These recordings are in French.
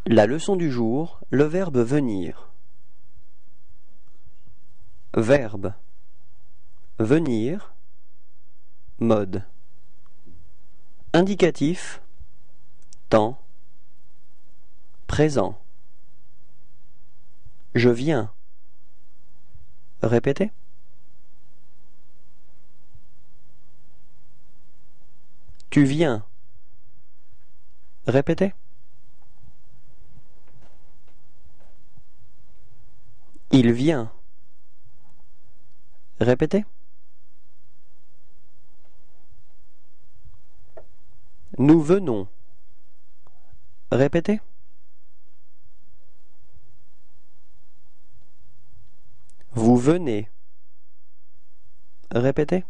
La leçon du jour, le verbe venir. Verbe. Venir. Mode. Indicatif. Temps. Présent. Je viens. Répétez. Tu viens. Répétez. Il vient. Répétez. Nous venons. Répétez. Vous venez. Répétez.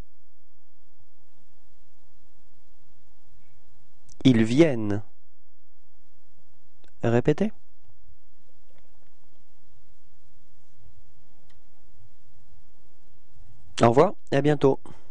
Ils viennent. Répétez. Au revoir et à bientôt.